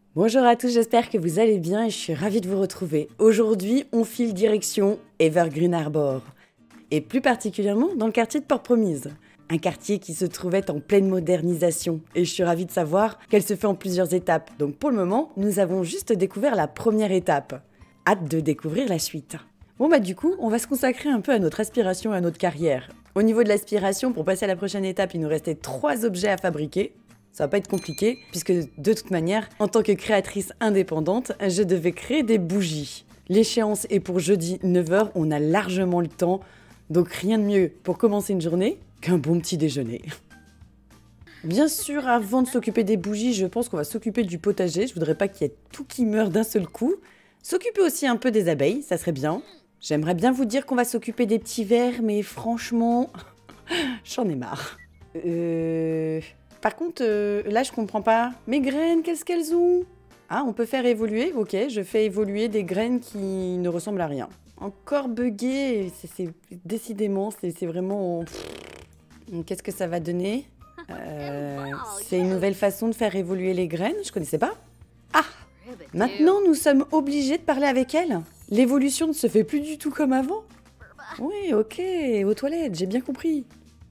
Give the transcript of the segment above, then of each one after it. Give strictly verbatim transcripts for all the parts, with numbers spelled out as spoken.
Bonjour à tous, j'espère que vous allez bien et je suis ravie de vous retrouver. Aujourd'hui, on file direction Evergreen Harbor, et plus particulièrement dans le quartier de Port-Promise. Un quartier qui se trouvait en pleine modernisation, et je suis ravie de savoir qu'elle se fait en plusieurs étapes. Donc pour le moment, nous avons juste découvert la première étape. Hâte de découvrir la suite. Bon bah du coup, on va se consacrer un peu à notre aspiration et à notre carrière. Au niveau de l'aspiration, pour passer à la prochaine étape, il nous restait trois objets à fabriquer. Ça va pas être compliqué, puisque de toute manière, en tant que créatrice indépendante, je devais créer des bougies. L'échéance est pour jeudi neuf heures, on a largement le temps, donc rien de mieux pour commencer une journée qu'un bon petit déjeuner. Bien sûr, avant de s'occuper des bougies, je pense qu'on va s'occuper du potager, je voudrais pas qu'il y ait tout qui meure d'un seul coup. S'occuper aussi un peu des abeilles, ça serait bien. J'aimerais bien vous dire qu'on va s'occuper des petits vers, mais franchement, j'en ai marre. Euh... Par contre, euh, là, je comprends pas. Mes graines, qu'est-ce qu'elles ont? Ah, on peut faire évoluer? Ok, je fais évoluer des graines qui ne ressemblent à rien. Encore buggé, c'est décidément, c'est vraiment... Qu'est-ce que ça va donner? euh, C'est une nouvelle façon de faire évoluer les graines, je connaissais pas. Ah! Maintenant, nous sommes obligés de parler avec elles. L'évolution ne se fait plus du tout comme avant. Oui, ok, aux toilettes, j'ai bien compris.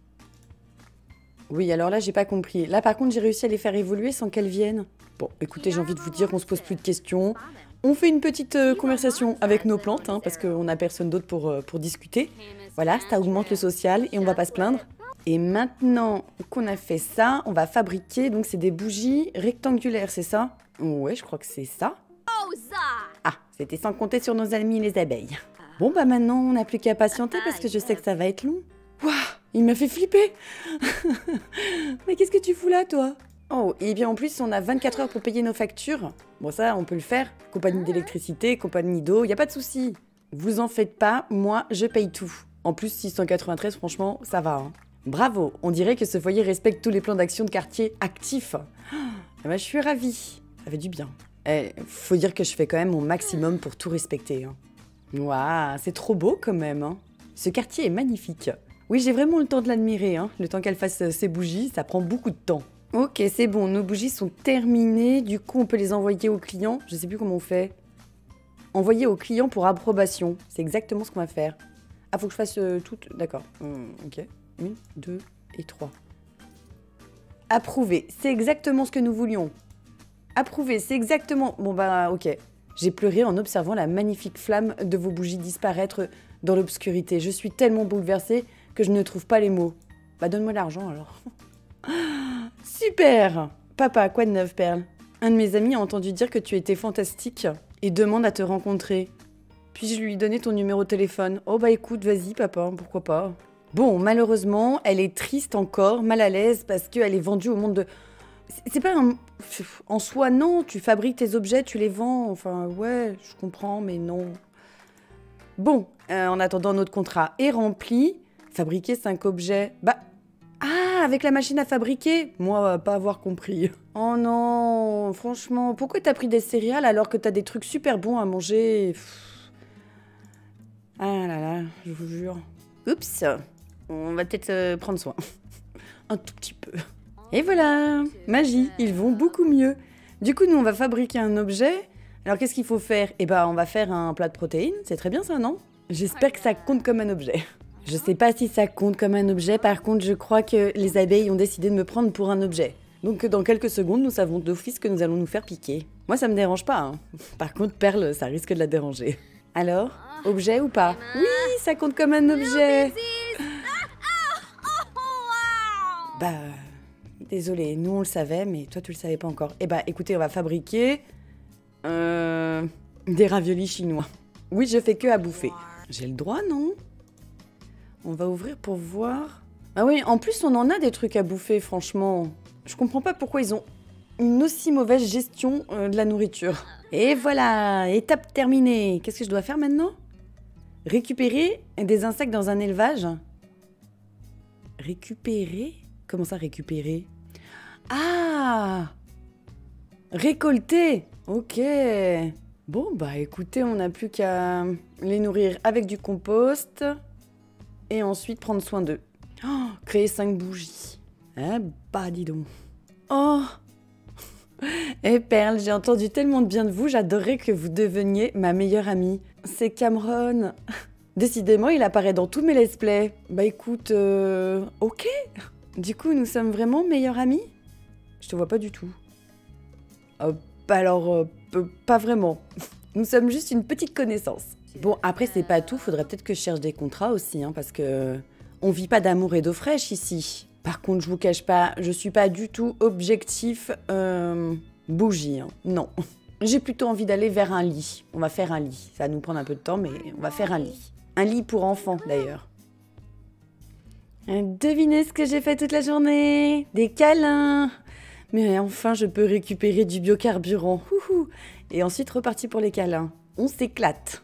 Oui, alors là, j'ai pas compris. Là, par contre, j'ai réussi à les faire évoluer sans qu'elles viennent. Bon, écoutez, j'ai envie de vous dire, on se pose plus de questions. On fait une petite euh, conversation avec nos plantes, hein, parce qu'on n'a personne d'autre pour, euh, pour discuter. Voilà, ça augmente le social et on va pas se plaindre. Et maintenant qu'on a fait ça, on va fabriquer, donc c'est des bougies rectangulaires, c'est ça? Ouais, je crois que c'est ça. Ah, c'était sans compter sur nos amis les abeilles. Bon, bah maintenant, on n'a plus qu'à patienter parce que je sais que ça va être long. Waouh, il m'a fait flipper. Mais qu'est-ce que tu fous là, toi? Oh, et bien en plus, on a vingt-quatre heures pour payer nos factures. Bon, ça, on peut le faire. Compagnie d'électricité, compagnie d'eau, y a pas de souci. Vous en faites pas, moi, je paye tout. En plus, six cent quatre-vingt-treize, franchement, ça va. Hein. Bravo, on dirait que ce foyer respecte tous les plans d'action de quartier actifs. Eh ben, je suis ravie. Ça fait du bien. Eh, faut dire que je fais quand même mon maximum pour tout respecter. Hein. Waouh, c'est trop beau quand même. Hein. Ce quartier est magnifique. Oui, j'ai vraiment le temps de l'admirer, hein. Le temps qu'elle fasse ses bougies, ça prend beaucoup de temps. Ok, c'est bon, nos bougies sont terminées. Du coup, on peut les envoyer aux clients. Je sais plus comment on fait. Envoyer aux clients pour approbation. C'est exactement ce qu'on va faire. Ah, faut que je fasse euh, toutes... D'accord. Hum, ok. Une, deux et trois. Approuvé. C'est exactement ce que nous voulions. Approuvé, c'est exactement... Bon, bah, ok. J'ai pleuré en observant la magnifique flamme de vos bougies disparaître dans l'obscurité. Je suis tellement bouleversée que je ne trouve pas les mots. Bah donne-moi l'argent alors. Super! Papa, quoi de neuf, Perle? Un de mes amis a entendu dire que tu étais fantastique et demande à te rencontrer. Puis-je lui donner ton numéro de téléphone? Oh bah écoute, vas-y papa, pourquoi pas. Bon, malheureusement, elle est triste encore, mal à l'aise parce qu'elle est vendue au monde de... C'est pas un... En soi, non, tu fabriques tes objets, tu les vends, enfin ouais, je comprends, mais non. Bon, euh, en attendant, notre contrat est rempli. Fabriquer cinq objets. Bah, ah, avec la machine à fabriquer? Moi, pas avoir compris. Oh non, franchement, pourquoi t'as pris des céréales alors que t'as des trucs super bons à manger? Pff. Ah là là, je vous jure. Oups, on va peut-être euh, prendre soin. Un tout petit peu. Et voilà, magie, ils vont beaucoup mieux. Du coup, nous, on va fabriquer un objet. Alors, qu'est-ce qu'il faut faire? Eh ben, on va faire un plat de protéines. C'est très bien ça, non? J'espère que ça compte comme un objet. Je sais pas si ça compte comme un objet, par contre, je crois que les abeilles ont décidé de me prendre pour un objet. Donc, dans quelques secondes, nous savons d'office que nous allons nous faire piquer. Moi, ça me dérange pas. Hein. Par contre, Perle, ça risque de la déranger. Alors, objet ou pas? Oui, ça compte comme un objet. Bah, désolé, nous on le savait, mais toi tu le savais pas encore. Eh bah, écoutez, on va fabriquer euh, des raviolis chinois. Oui, je fais que à bouffer. J'ai le droit, non? On va ouvrir pour voir. Ah oui, en plus on en a des trucs à bouffer, franchement. Je comprends pas pourquoi ils ont une aussi mauvaise gestion euh, de la nourriture. Et voilà, étape terminée. Qu'est-ce que je dois faire maintenant? Récupérer des insectes dans un élevage. Récupérer? Comment ça, récupérer? Ah! Récolter! Ok. Bon, bah écoutez, on n'a plus qu'à les nourrir avec du compost. Et ensuite prendre soin d'eux. Oh, créer cinq bougies. Eh bah, dis donc. Oh! Eh Perle, j'ai entendu tellement de bien de vous, j'adorerais que vous deveniez ma meilleure amie. C'est Cameron. Décidément, il apparaît dans tous mes let's play. Bah écoute, euh... ok. Du coup, nous sommes vraiment meilleurs amis? Je te vois pas du tout. Euh, bah alors, euh, pas vraiment. Nous sommes juste une petite connaissance. Bon, après, c'est pas tout, faudrait peut-être que je cherche des contrats aussi, hein, parce que on vit pas d'amour et d'eau fraîche ici. Par contre, je vous cache pas, je suis pas du tout objectif euh, bougie, hein. Non. J'ai plutôt envie d'aller vers un lit. On va faire un lit. Ça va nous prendre un peu de temps, mais on va faire un lit. Un lit pour enfants, d'ailleurs. Devinez ce que j'ai fait toute la journée? Des câlins. Mais enfin, je peux récupérer du biocarburant. Ouhou. Et ensuite, reparti pour les câlins. On s'éclate.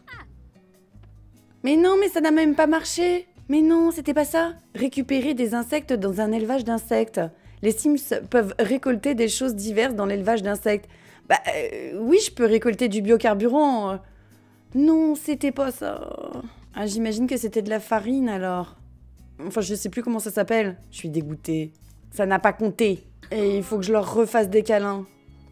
Mais non, mais ça n'a même pas marché. Mais non, c'était pas ça. Récupérer des insectes dans un élevage d'insectes. Les Sims peuvent récolter des choses diverses dans l'élevage d'insectes. Bah euh, oui, je peux récolter du biocarburant. Non, c'était pas ça. Ah, j'imagine que c'était de la farine alors. Enfin, je sais plus comment ça s'appelle. Je suis dégoûtée. Ça n'a pas compté. Et il faut que je leur refasse des câlins.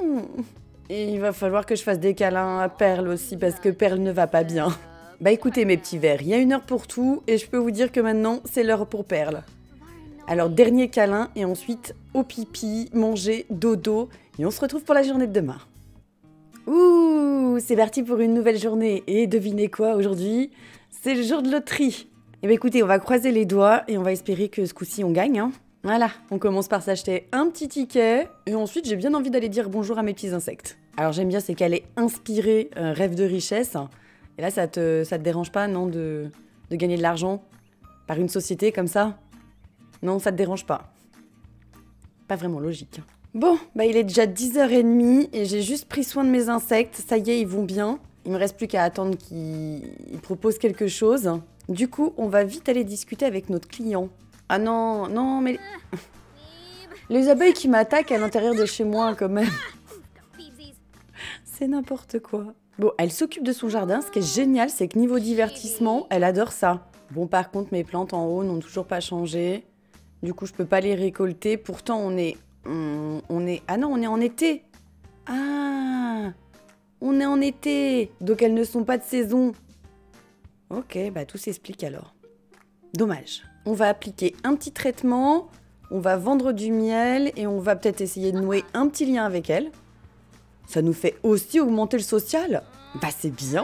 Et il va falloir que je fasse des câlins à Perle aussi, parce que Perle ne va pas bien. Bah écoutez mes petits vers, il y a une heure pour tout, et je peux vous dire que maintenant, c'est l'heure pour Perle. Alors, dernier câlin, et ensuite, au pipi, manger, dodo, et on se retrouve pour la journée de demain. Ouh, c'est parti pour une nouvelle journée. Et devinez quoi, aujourd'hui, c'est le jour de loterie. Et bah écoutez, on va croiser les doigts, et on va espérer que ce coup-ci, on gagne, hein. Voilà, on commence par s'acheter un petit ticket, et ensuite j'ai bien envie d'aller dire bonjour à mes petits insectes. Alors j'aime bien, c'est qu'elle est inspirée, euh, rêve de richesse, et là ça te, ça te dérange pas, non, de, de gagner de l'argent par une société comme ça? Non, ça te dérange pas. Pas vraiment logique. Bon, bah il est déjà dix heures trente, et j'ai juste pris soin de mes insectes, ça y est, ils vont bien. Il me reste plus qu'à attendre qu'ils proposent quelque chose. Du coup, on va vite aller discuter avec notre client. Ah non, non, mais... Les abeilles qui m'attaquent à l'intérieur de chez moi, quand même. C'est n'importe quoi. Bon, elle s'occupe de son jardin. Ce qui est génial, c'est que niveau divertissement, elle adore ça. Bon, par contre, mes plantes en haut n'ont toujours pas changé. Du coup, je peux pas les récolter. Pourtant, on est... On, on est... Ah non, on est en été. Ah, on est en été. Donc, elles ne sont pas de saison. Ok, bah tout s'explique alors. Dommage. On va appliquer un petit traitement, on va vendre du miel et on va peut-être essayer de nouer un petit lien avec elle. Ça nous fait aussi augmenter le social. Bah c'est bien.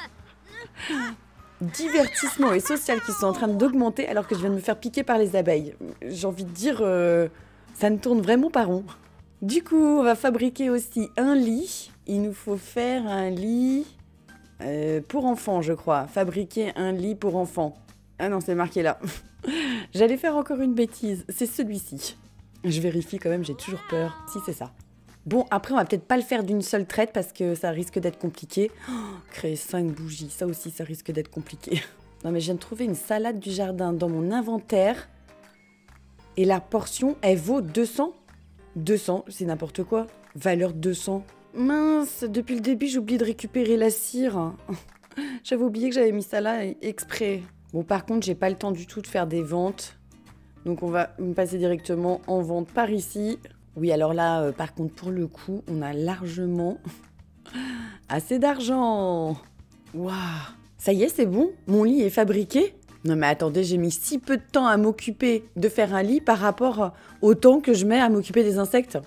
Divertissement et social qui sont en train d'augmenter alors que je viens de me faire piquer par les abeilles. J'ai envie de dire, euh, ça ne tourne vraiment pas rond. Du coup, on va fabriquer aussi un lit. Il nous faut faire un lit euh, pour enfants, je crois. Fabriquer un lit pour enfants. Ah non, c'est marqué là. J'allais faire encore une bêtise. C'est celui-ci. Je vérifie quand même, j'ai toujours peur. Si, c'est ça. Bon, après, on va peut-être pas le faire d'une seule traite parce que ça risque d'être compliqué. Oh, créer cinq bougies, ça aussi, ça risque d'être compliqué. Non, mais je viens de trouver une salade du jardin dans mon inventaire. Et la portion, elle vaut deux cents. deux cents, c'est n'importe quoi. Valeur deux cents. Mince, depuis le début, j'ai oublié de récupérer la cire. J'avais oublié que j'avais mis ça là exprès. Bon, par contre, j'ai pas le temps du tout de faire des ventes. Donc, on va me passer directement en vente par ici. Oui, alors là, euh, par contre, pour le coup, on a largement assez d'argent. Waouh! Ça y est, c'est bon? Mon lit est fabriqué? Non, mais attendez, j'ai mis si peu de temps à m'occuper de faire un lit par rapport au temps que je mets à m'occuper des insectes.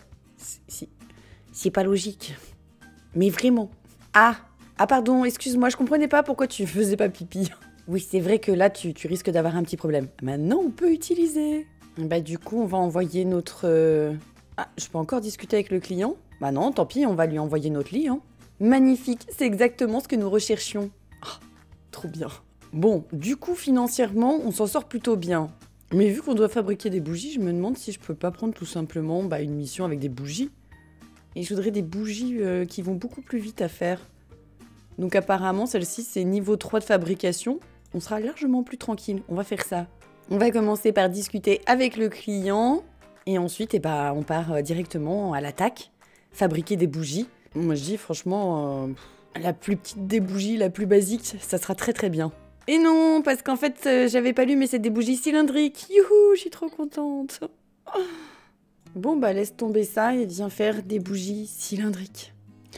C'est pas logique. Mais vraiment. Ah! Ah, pardon, excuse-moi, je comprenais pas pourquoi tu faisais pas pipi. Oui, c'est vrai que là, tu, tu risques d'avoir un petit problème. Maintenant, on peut utiliser. Bah, du coup, on va envoyer notre... Euh... Ah, je peux encore discuter avec le client? Bah non, tant pis, on va lui envoyer notre lit, hein. Magnifique, c'est exactement ce que nous recherchions. Oh, trop bien. Bon, du coup, financièrement, on s'en sort plutôt bien. Mais vu qu'on doit fabriquer des bougies, je me demande si je peux pas prendre tout simplement bah, une mission avec des bougies. Et je voudrais des bougies euh, qui vont beaucoup plus vite à faire. Donc apparemment, celle-ci, c'est niveau trois de fabrication. On sera largement plus tranquille. On va faire ça. On va commencer par discuter avec le client. Et ensuite, eh ben, on part directement à l'attaque. Fabriquer des bougies. Moi, je dis franchement, euh, la plus petite des bougies, la plus basique, ça sera très très bien. Et non, parce qu'en fait, euh, j'avais pas lu, mais c'est des bougies cylindriques. Youhou, je suis trop contente. Bon, bah laisse tomber ça et viens faire des bougies cylindriques.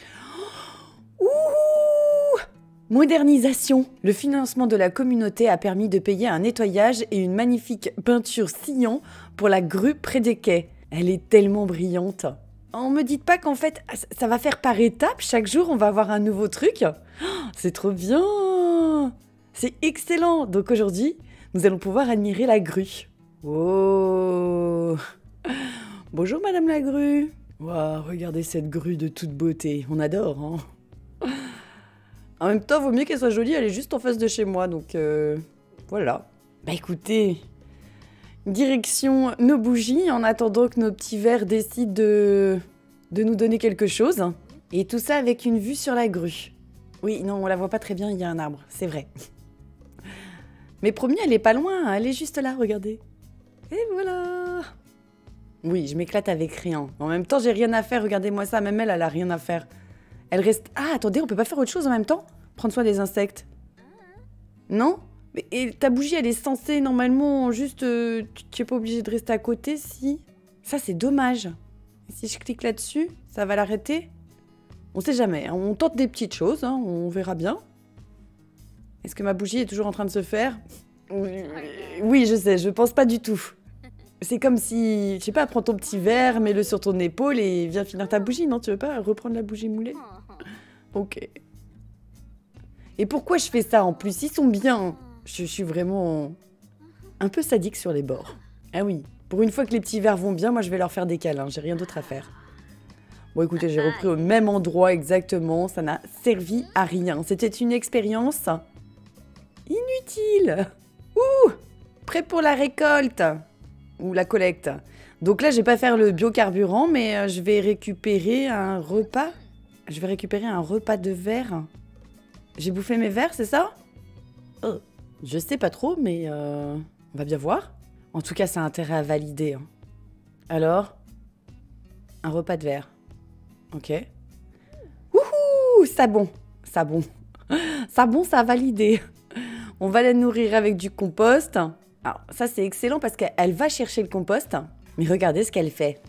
Ouh! Modernisation. Le financement de la communauté a permis de payer un nettoyage et une magnifique peinture sciant pour la grue près des quais. Elle est tellement brillante. On me dit pas qu'en fait, ça va faire par étapes. Chaque jour, on va avoir un nouveau truc. Oh, c'est trop bien! C'est excellent! Donc aujourd'hui, nous allons pouvoir admirer la grue. Oh! Bonjour Madame la grue. Waouh, regardez cette grue de toute beauté. On adore, hein. En même temps, vaut mieux qu'elle soit jolie, elle est juste en face de chez moi, donc euh, voilà. Bah écoutez, direction nos bougies, en attendant que nos petits verres décident de, de nous donner quelque chose. Et tout ça avec une vue sur la grue. Oui, non, on la voit pas très bien, il y a un arbre, c'est vrai. Mais promis, elle est pas loin, elle est juste là, regardez. Et voilà. Oui, je m'éclate avec rien. En même temps, j'ai rien à faire, regardez-moi ça, même elle, elle a rien à faire. Elle reste... Ah, attendez, on peut pas faire autre chose en même temps? Prendre soin des insectes. Non? Mais, et ta bougie, elle est censée, normalement, juste... Euh, tu n'es pas obligé de rester à côté, si? Ça, c'est dommage. Si je clique là-dessus, ça va l'arrêter? On sait jamais, hein. On tente des petites choses, hein. On verra bien. Est-ce que ma bougie est toujours en train de se faire? Oui, je sais, je pense pas du tout. C'est comme si, je sais pas, prends ton petit verre, mets-le sur ton épaule et viens finir ta bougie, non? Tu veux pas reprendre la bougie moulée? Ok. Et pourquoi je fais ça en plus? Ils sont bien. Je, je suis vraiment un peu sadique sur les bords. Ah oui, pour une fois que les petits verres vont bien, moi je vais leur faire des câlins, j'ai rien d'autre à faire. Bon écoutez, j'ai repris au même endroit exactement, ça n'a servi à rien. C'était une expérience inutile. Ouh! Prêt pour la récolte. Ou la collecte. Donc là, je vais pas faire le biocarburant, mais euh, je vais récupérer un repas. Je vais récupérer un repas de verre. J'ai bouffé mes verres, c'est ça? Oh, je sais pas trop, mais euh, on va bien voir. En tout cas, ça a intérêt à valider. Hein. Alors, un repas de verre. Ok. Wouhou! Ça bon. Ça bon. Ça bon, ça a validé. On va la nourrir avec du compost. Alors, ça, c'est excellent parce qu'elle va chercher le compost. Mais regardez ce qu'elle fait.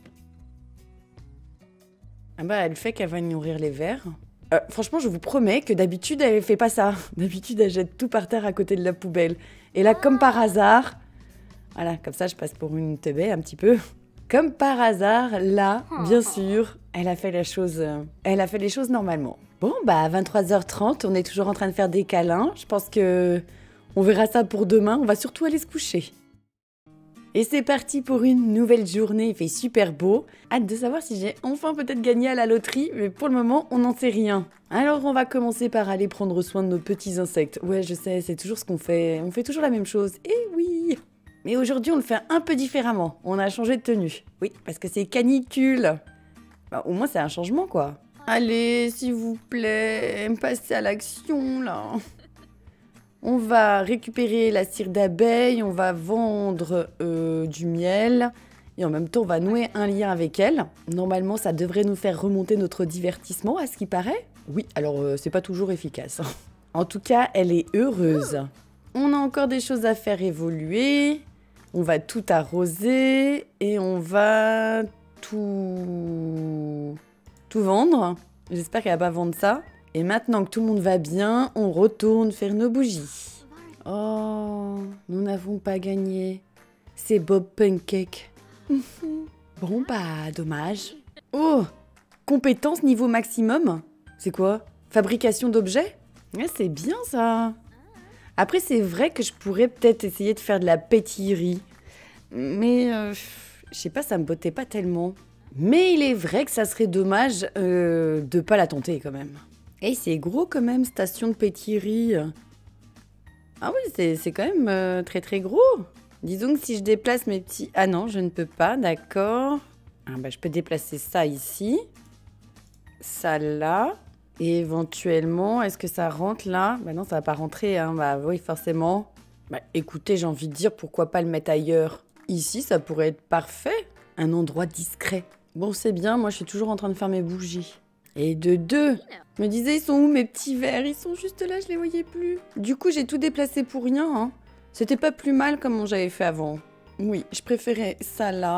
Ah bah, elle fait qu'elle va nourrir les vers. Euh, franchement, je vous promets que d'habitude, elle fait pas ça. D'habitude, elle jette tout par terre à côté de la poubelle. Et là, comme par hasard... Voilà, comme ça, je passe pour une teubée un petit peu. Comme par hasard, là, bien sûr, elle a fait la chose... euh, elle a fait les choses normalement. Bon, bah, à vingt-trois heures trente, on est toujours en train de faire des câlins. Je pense que... On verra ça pour demain, on va surtout aller se coucher. Et c'est parti pour une nouvelle journée, il fait super beau. Hâte de savoir si j'ai enfin peut-être gagné à la loterie, mais pour le moment, on n'en sait rien. Alors on va commencer par aller prendre soin de nos petits insectes. Ouais, je sais, c'est toujours ce qu'on fait, on fait toujours la même chose. Eh oui! Mais aujourd'hui, on le fait un peu différemment, on a changé de tenue. Oui, parce que c'est canicule. Bah, au moins, c'est un changement, quoi. Allez, s'il vous plaît, passez à l'action, là. On va récupérer la cire d'abeille, on va vendre euh, du miel et en même temps on va nouer un lien avec elle. Normalement ça devrait nous faire remonter notre divertissement à ce qui paraît. Oui, alors euh, c'est pas toujours efficace. En tout cas, elle est heureuse. On a encore des choses à faire évoluer. On va tout arroser et on va tout, tout vendre. J'espère qu'elle va pas vendre ça. Et maintenant que tout le monde va bien, on retourne faire nos bougies. Oh, nous n'avons pas gagné. C'est Bob Pancake. Bon, bah, dommage. Oh, compétence niveau maximum. C'est quoi? Fabrication d'objets? Ouais, c'est bien ça. Après, c'est vrai que je pourrais peut-être essayer de faire de la pétillerie. Mais, euh, je sais pas, ça me bottait pas tellement. Mais il est vrai que ça serait dommage euh, de pas la tenter quand même. Et c'est gros quand même, station de pétillerie. Ah oui, c'est quand même euh, très très gros. Disons que si je déplace mes petits... Ah non, je ne peux pas, d'accord. Ah bah, je peux déplacer ça ici. Ça là. Et éventuellement, est-ce que ça rentre là? Bah non, ça va pas rentrer, hein. Bah oui, forcément. Bah écoutez, j'ai envie de dire, pourquoi pas le mettre ailleurs? Ici, ça pourrait être parfait. Un endroit discret. Bon, c'est bien, moi je suis toujours en train de faire mes bougies. Et de deux, je me disais, ils sont où mes petits verres? Ils sont juste là, je les voyais plus. Du coup, j'ai tout déplacé pour rien. Hein. C'était pas plus mal comme j'avais fait avant. Oui, je préférais ça là.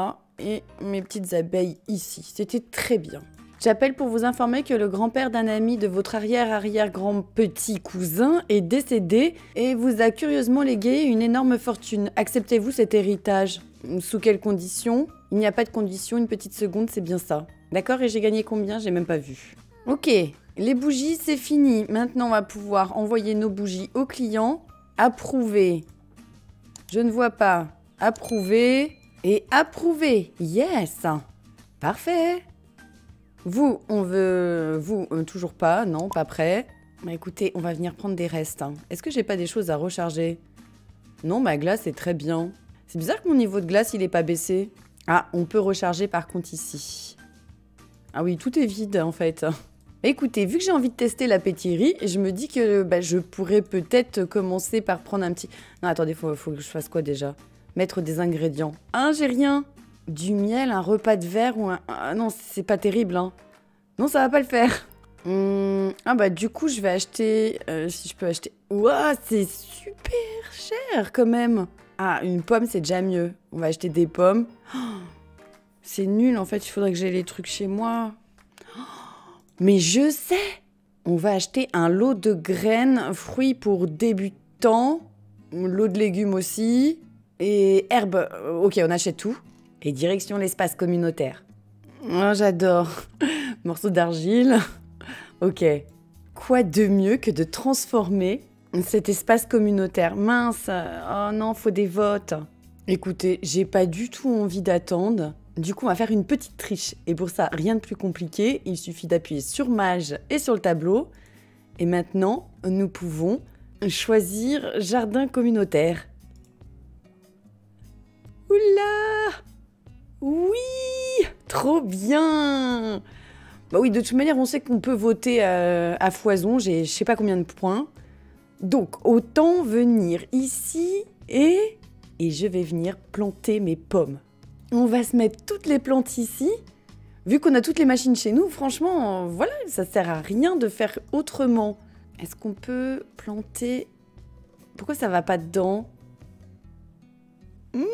et mes petites abeilles ici. C'était très bien. J'appelle pour vous informer que le grand-père d'un ami de votre arrière-arrière-grand-petit cousin est décédé et vous a curieusement légué une énorme fortune. Acceptez-vous cet héritage? Sous quelles conditions? Il n'y a pas de conditions, une petite seconde, c'est bien ça. D'accord, et j'ai gagné combien? J'ai même pas vu. Ok, les bougies, c'est fini. Maintenant, on va pouvoir envoyer nos bougies au client. Approuver. Je ne vois pas. Approuver et approuver. Yes! Parfait! Vous, on veut... Vous, euh, toujours pas, non, pas prêt. Bah écoutez, on va venir prendre des restes. Hein. Est-ce que j'ai pas des choses à recharger? Non, ma glace est très bien. C'est bizarre que mon niveau de glace, il est pas baissé. Ah, on peut recharger par contre ici. Ah oui, tout est vide en fait. Écoutez, vu que j'ai envie de tester la pétillerie, je me dis que bah, je pourrais peut-être commencer par prendre un petit... Non, attendez, faut, faut que je fasse quoi déjà? Mettre des ingrédients. Ah, j'ai rien. Du miel, un repas de verre ou un... Ah non, c'est pas terrible, hein. Non, ça va pas le faire. Hum... Ah bah du coup, je vais acheter... Euh, si je peux acheter... Ouah, c'est super cher quand même. Ah, une pomme, c'est déjà mieux. On va acheter des pommes. Oh, c'est nul, en fait. Il faudrait que j'ai les trucs chez moi. Oh, mais je sais. On va acheter un lot de graines, fruits pour débutants. Lot de légumes aussi. Et herbes. Ok, on achète tout. Et direction l'espace communautaire. Oh, j'adore. Morceau d'argile. Ok. Quoi de mieux que de transformer cet espace communautaire? Mince. Oh non, faut des votes. Écoutez, j'ai pas du tout envie d'attendre. Du coup, on va faire une petite triche. Et pour ça, rien de plus compliqué. Il suffit d'appuyer sur Mage et sur le tableau. Et maintenant, nous pouvons choisir jardin communautaire. Oula! Oui! Trop bien! Bah oui, de toute manière, on sait qu'on peut voter à, à foison. J'ai je sais pas combien de points. Donc, autant venir ici et... Et je vais venir planter mes pommes. On va se mettre toutes les plantes ici. Vu qu'on a toutes les machines chez nous, franchement, voilà, ça sert à rien de faire autrement. Est-ce qu'on peut planter... Pourquoi ça va pas dedans? Mmh.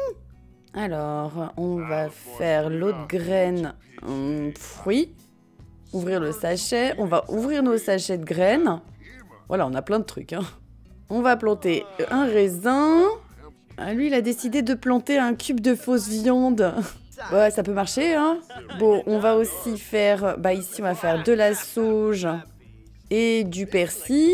Alors, on va faire l'eau de graines, hum, fruits. Ouvrir le sachet. On va ouvrir nos sachets de graines. Voilà, on a plein de trucs. Hein. On va planter un raisin. Ah, lui, il a décidé de planter un cube de fausse viande. Ouais, ça peut marcher, hein. Bon, on va aussi faire... Bah, ici, on va faire de la sauge et du persil.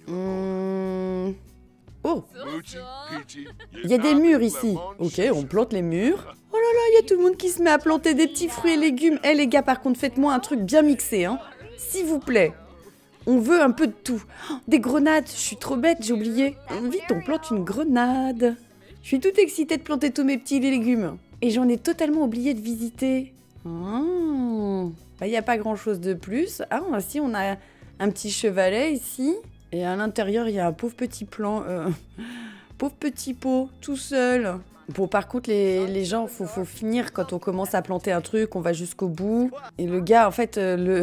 Hum... Oh! Il y a des murs ici. Ok, on plante les murs. Oh là là, il y a tout le monde qui se met à planter des petits fruits et légumes. Eh les gars, par contre, faites-moi un truc bien mixé, hein. S'il vous plaît. On veut un peu de tout. Oh, des grenades, je suis trop bête, j'ai oublié. Vite, on plante une grenade. Je suis toute excitée de planter tous mes petits légumes. Et j'en ai totalement oublié de visiter. Oh. Bah, il n'y a pas grand-chose de plus. Ah, si, on a un petit chevalet ici. Et à l'intérieur, il y a un pauvre petit plan, euh, pauvre petit pot, tout seul. Bon, par contre, les, les gens, faut, faut finir quand on commence à planter un truc, on va jusqu'au bout. Et le gars, en fait, euh, le...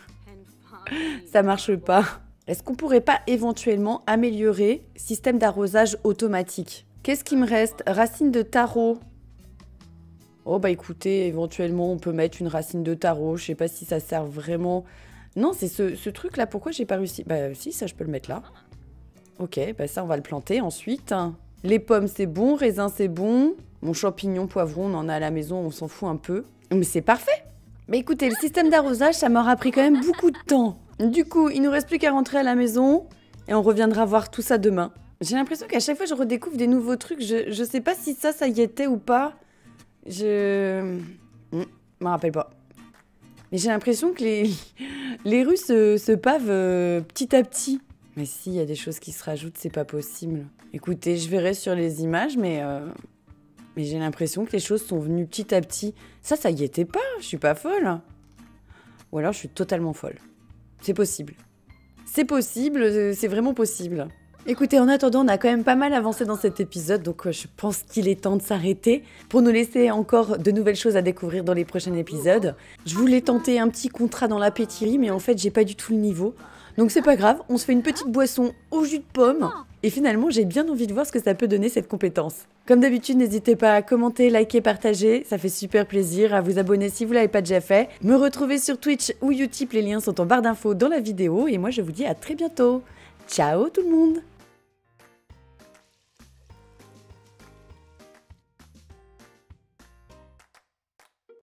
ça marche pas. Est-ce qu'on pourrait pas éventuellement améliorer le système d'arrosage automatique? Qu'est-ce qui me reste? Racine de taro. Oh, bah écoutez, éventuellement, on peut mettre une racine de taro. Je sais pas si ça sert vraiment... Non, c'est ce, ce truc-là. Pourquoi j'ai pas réussi? Bah si, ça, je peux le mettre là. Ok, bah ça, on va le planter ensuite. Les pommes, c'est bon. Raisin, c'est bon. Mon champignon, poivron, on en a à la maison. On s'en fout un peu. Mais c'est parfait. Mais écoutez, le système d'arrosage, ça m'aura pris quand même beaucoup de temps. Du coup, il nous reste plus qu'à rentrer à la maison. Et on reviendra voir tout ça demain. J'ai l'impression qu'à chaque fois, je redécouvre des nouveaux trucs. Je, je sais pas si ça, ça y était ou pas. Je... Je m'en rappelle pas. Mais j'ai l'impression que les, les rues se, se pavent euh, petit à petit. Mais si, il y a des choses qui se rajoutent, c'est pas possible. Écoutez, je verrai sur les images, mais, euh, mais j'ai l'impression que les choses sont venues petit à petit. Ça, ça y était pas, je suis pas folle. Ou alors je suis totalement folle. C'est possible. C'est possible, c'est vraiment possible. Écoutez, en attendant, on a quand même pas mal avancé dans cet épisode, donc euh, je pense qu'il est temps de s'arrêter pour nous laisser encore de nouvelles choses à découvrir dans les prochains épisodes. Je voulais tenter un petit contrat dans la pétillerie, mais en fait, j'ai pas du tout le niveau. Donc c'est pas grave, on se fait une petite boisson au jus de pomme Et finalement, j'ai bien envie de voir ce que ça peut donner cette compétence. Comme d'habitude, n'hésitez pas à commenter, liker, partager, ça fait super plaisir, à vous abonner si vous l'avez pas déjà fait. Me retrouver sur Twitch ou Utip, les liens sont en barre d'infos dans la vidéo et moi je vous dis à très bientôt. Ciao tout le monde!